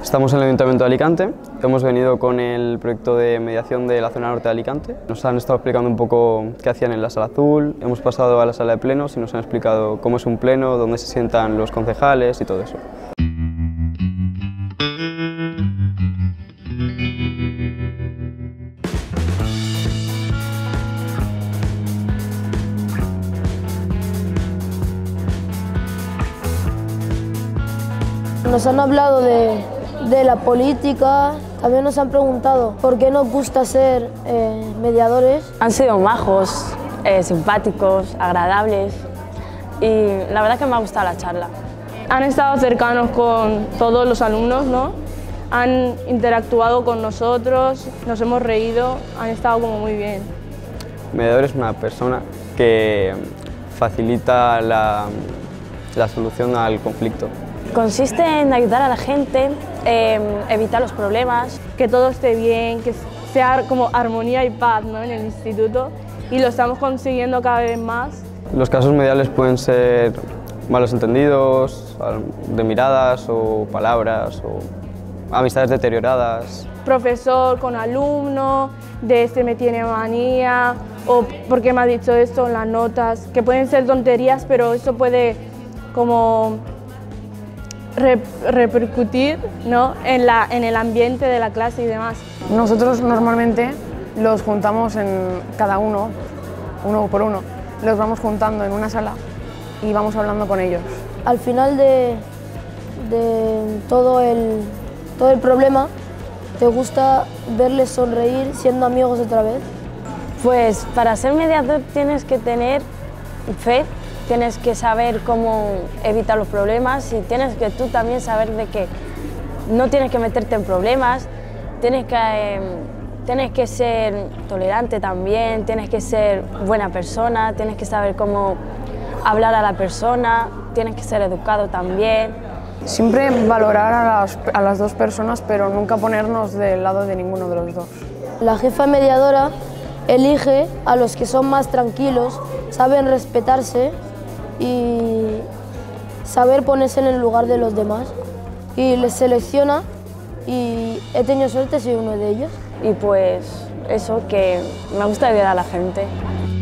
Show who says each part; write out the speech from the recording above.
Speaker 1: Estamos en el Ayuntamiento de Alicante, hemos venido con el proyecto de mediación de la zona norte de Alicante. Nos han estado explicando un poco qué hacían en la sala azul, hemos pasado a la sala de plenos y nos han explicado cómo es un pleno, dónde se sientan los concejales y todo eso.
Speaker 2: Nos han hablado de la política, también nos han preguntado por qué nos gusta ser mediadores.
Speaker 3: Han sido majos, simpáticos, agradables y la verdad que me ha gustado la charla.
Speaker 4: Han estado cercanos con todos los alumnos, ¿no? Han interactuado con nosotros, nos hemos reído, han estado como muy bien.
Speaker 1: Mediador es una persona que facilita la solución al conflicto.
Speaker 3: Consiste en ayudar a la gente, evitar los problemas.
Speaker 4: Que todo esté bien, que sea como armonía y paz, ¿no?, en el instituto, y lo estamos consiguiendo cada vez más.
Speaker 1: Los casos mediales pueden ser malos entendidos, de miradas o palabras o amistades deterioradas.
Speaker 4: Profesor con alumno, de este me tiene manía, o por qué me ha dicho esto en las notas, que pueden ser tonterías, pero eso puede como repercutir, ¿no?, en el ambiente de la clase y demás.
Speaker 5: Nosotros normalmente los juntamos cada uno por uno, los vamos juntando en una sala y vamos hablando con ellos.
Speaker 2: Al final de todo el problema, ¿te gusta verles sonreír siendo amigos otra vez?
Speaker 3: Pues para ser mediador tienes que tener fe, tienes que saber cómo evitar los problemas y tienes que tú también saber de que no tienes que meterte en problemas, tienes que ser tolerante también, tienes que ser buena persona, tienes que saber cómo hablar a la persona, tienes que ser educado también.
Speaker 5: Siempre valorar a las dos personas, pero nunca ponernos del lado de ninguno de los dos.
Speaker 2: La jefa mediadora elige a los que son más tranquilos, saben respetarse y saber ponerse en el lugar de los demás. Y les selecciona y he tenido suerte, soy uno de ellos.
Speaker 3: Y pues eso, que me gusta ayudar a la gente.